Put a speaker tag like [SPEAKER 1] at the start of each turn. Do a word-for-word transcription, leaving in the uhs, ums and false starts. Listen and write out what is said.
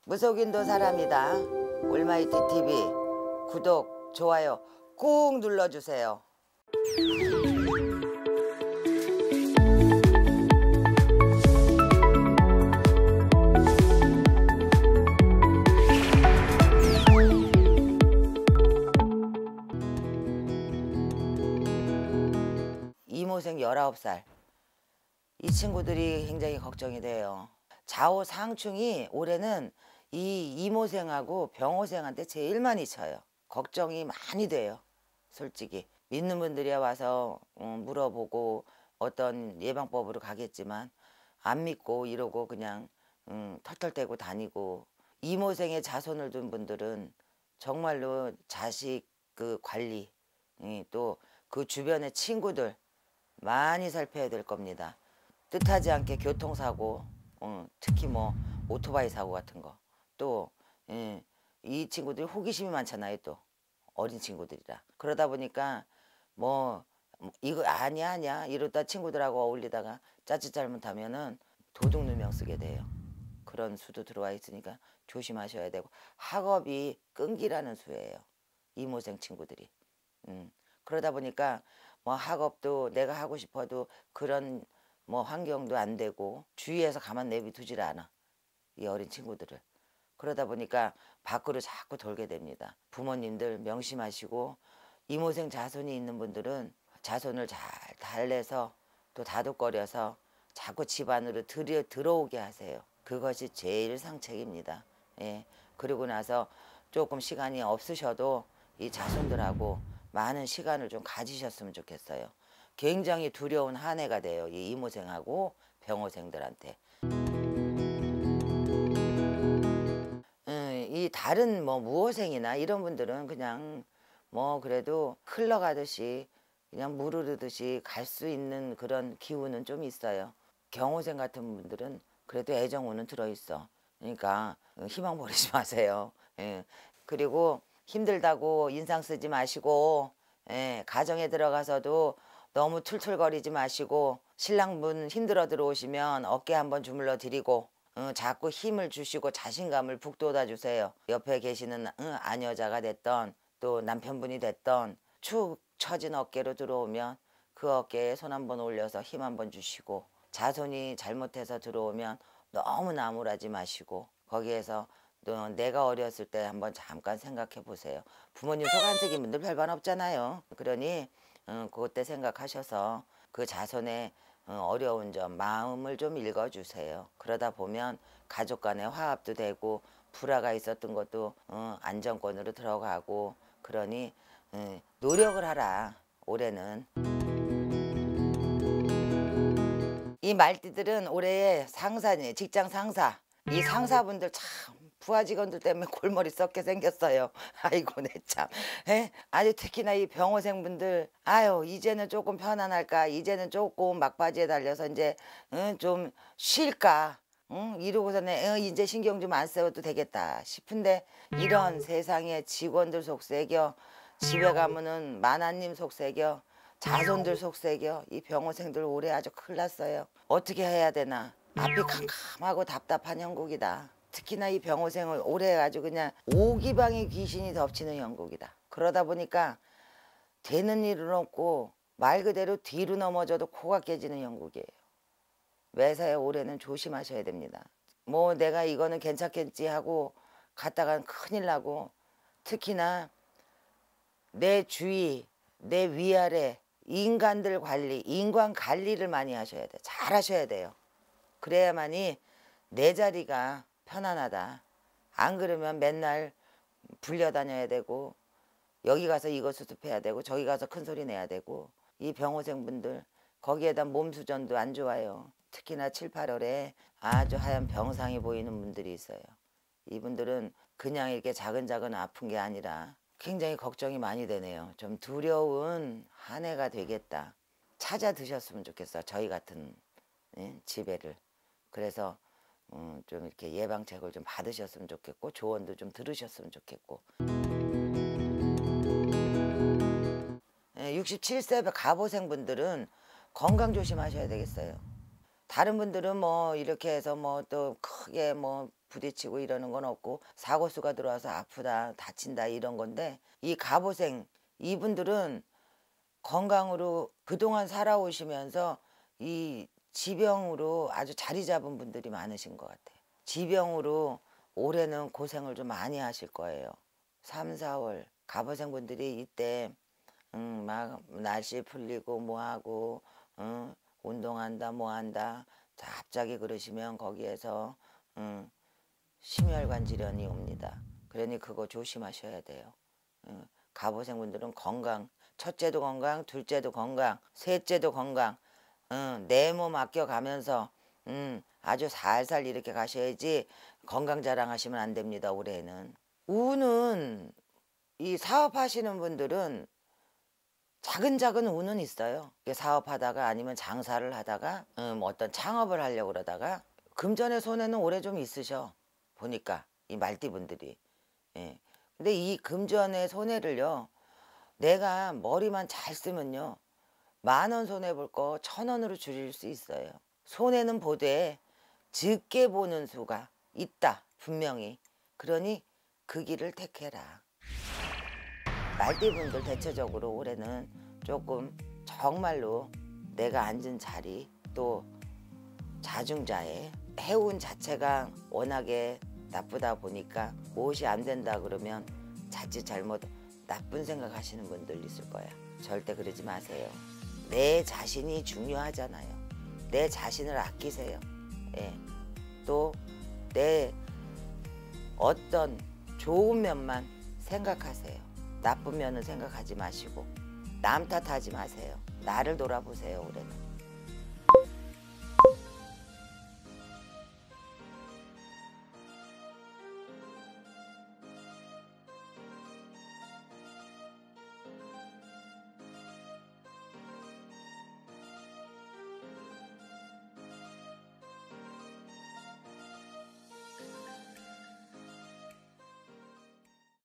[SPEAKER 1] 무속인도 사람이다. 올마이티 티비 구독, 좋아요 꾹 눌러주세요. 이모생 열아홉 살. 이 친구들이 굉장히 걱정이 돼요. 좌우상충이 올해는 이 이모생하고 병호생한테 제일 많이 쳐요. 걱정이 많이 돼요. 솔직히 믿는 분들이야 와서 물어보고 어떤 예방법으로 가겠지만 안 믿고 이러고 그냥 음, 털털대고 다니고, 이모생의 자손을 둔 분들은 정말로 자식 그 관리, 또 그 주변의 친구들 많이 살펴야 될 겁니다. 뜻하지 않게 교통사고, 어, 특히 뭐 오토바이 사고 같은 거, 또 예, 이 친구들이 호기심이 많잖아요. 또 어린 친구들이라. 그러다 보니까 뭐 이거 아니야 아니야 이러다 친구들하고 어울리다가 짜릿 잘못하면은 도둑 누명 쓰게 돼요. 그런 수도 들어와 있으니까 조심하셔야 되고, 학업이 끈기라는 수예요. 이모생 친구들이. 음, 그러다 보니까 뭐 학업도 내가 하고 싶어도 그런 뭐 환경도 안 되고 주위에서 가만 내비두질 않아, 이 어린 친구들을. 그러다 보니까 밖으로 자꾸 돌게 됩니다. 부모님들 명심하시고, 이모생 자손이 있는 분들은 자손을 잘 달래서 또 다독거려서 자꾸 집안으로 들여, 들어오게 하세요. 그것이 제일 상책입니다. 예. 그리고 나서 조금 시간이 없으셔도 이 자손들하고 많은 시간을 좀 가지셨으면 좋겠어요. 굉장히 두려운 한 해가 돼요, 이 이모생하고 병호생들한테. 음, 이 다른 뭐 무호생이나 이런 분들은 그냥 뭐 그래도 흘러가듯이 그냥 물 흐르듯이 갈 수 있는 그런 기운은 좀 있어요. 경호생 같은 분들은 그래도 애정운은 들어있어. 그러니까 희망 버리지 마세요. 예. 그리고 힘들다고 인상 쓰지 마시고, 예, 가정에 들어가서도 너무 툴툴거리지 마시고, 신랑분 힘들어 들어오시면 어깨 한번 주물러 드리고, 어, 자꾸 힘을 주시고 자신감을 북돋아 주세요. 옆에 계시는 어, 아녀자가 됐던 또 남편분이 됐던 축 처진 어깨로 들어오면 그 어깨에 손 한번 올려서 힘 한번 주시고, 자손이 잘못해서 들어오면 너무 나무라지 마시고, 거기에서 또 내가 어렸을 때 한번 잠깐 생각해 보세요. 부모님 속 안 새긴 분들 별반 없잖아요. 그러니 어, 그때 생각하셔서 그 자손의 어, 어려운 점 마음을 좀 읽어주세요. 그러다 보면 가족 간의 화합도 되고 불화가 있었던 것도 어, 안정권으로 들어가고, 그러니 어, 노력을 하라. 올해는 이 말띠들은 올해의 상사니 직장 상사, 이 상사분들 참 부하 직원들 때문에 골머리 썩게 생겼어요. 아이고 내 참. 에? 아주 특히나 이 병호생분들, 아유 이제는 조금 편안할까, 이제는 조금 막바지에 달려서 이제 응, 좀 쉴까, 응? 이러고서는 응, 이제 신경 좀 안 써도 되겠다 싶은데, 이런 세상에 직원들 속색여, 집에 가면은 마나님 속색여, 자손들 속색여, 이 병호생들 올해 아주 큰일 났어요. 어떻게 해야 되나, 앞이 캄캄하고 답답한 형국이다. 특히나 이 병호생을 올해 아주 그냥 오기방의 귀신이 덮치는 형국이다. 그러다 보니까 되는 일은 없고 말 그대로 뒤로 넘어져도 코가 깨지는 형국이에요. 매사에 올해는 조심하셔야 됩니다. 뭐 내가 이거는 괜찮겠지 하고 갔다간 큰일 나고, 특히나 내 주위, 내 위아래 인간들 관리, 인간 관리를 많이 하셔야 돼. 잘 하셔야 돼요. 그래야만이 내 자리가 편안하다. 안 그러면 맨날 불려다녀야 되고, 여기 가서 이거 수습해야 되고 저기 가서 큰 소리 내야 되고, 이 병호생분들 거기에다 몸수전도 안 좋아요. 특히나 칠, 팔월에 아주 하얀 병상이 보이는 분들이 있어요. 이분들은 그냥 이렇게 작은 작은 아픈 게 아니라 굉장히 걱정이 많이 되네요. 좀 두려운 한 해가 되겠다. 찾아 드셨으면 좋겠어, 저희 같은 예, 지배를. 그래서 음, 좀 이렇게 예방책을 좀 받으셨으면 좋겠고, 조언도 좀 들으셨으면 좋겠고. 예, 육십칠 세 가보생분들은 건강 조심하셔야 되겠어요. 다른 분들은 뭐 이렇게 해서 뭐 또 크게 뭐 부딪히고 이러는 건 없고 사고수가 들어와서 아프다 다친다 이런 건데 이 갑오생 이분들은 건강으로 그동안 살아오시면서 이 지병으로 아주 자리 잡은 분들이 많으신 것 같아요. 지병으로 올해는 고생을 좀 많이 하실 거예요. 삼, 사월 갑오생 분들이 이때 음, 막 날씨 풀리고 뭐하고 음, 운동한다 뭐한다 갑자기 그러시면 거기에서 음, 심혈관 질환이 옵니다. 그러니 그거 조심하셔야 돼요. 음, 갑오생 분들은 건강, 첫째도 건강, 둘째도 건강, 셋째도 건강, 음, 내 몸 아껴가면서 음, 아주 살살 이렇게 가셔야지 건강 자랑하시면 안 됩니다. 올해는. 운은 이 사업하시는 분들은 작은 작은 운은 있어요. 사업하다가 아니면 장사를 하다가 음, 어떤 창업을 하려고 그러다가 금전의 손해는 올해 좀 있으셔. 보니까 이 말띠분들이. 예. 근데 이 금전의 손해를요. 내가 머리만 잘 쓰면요. 만 원 손해볼 거 천 원으로 줄일 수 있어요. 손해는 보되 적게 보는 수가 있다. 분명히. 그러니 그 길을 택해라. 말띠분들 대체적으로 올해는 조금 정말로 내가 앉은 자리 또 자중자애 해운 자체가 워낙에 나쁘다 보니까 무엇이 안 된다 그러면 자칫 잘못 나쁜 생각하시는 분들 있을 거야. 절대 그러지 마세요. 내 자신이 중요하잖아요. 내 자신을 아끼세요. 예. 또 내 어떤 좋은 면만 생각하세요. 나쁜 면은 생각하지 마시고 남 탓하지 마세요. 나를 돌아보세요. 올해는.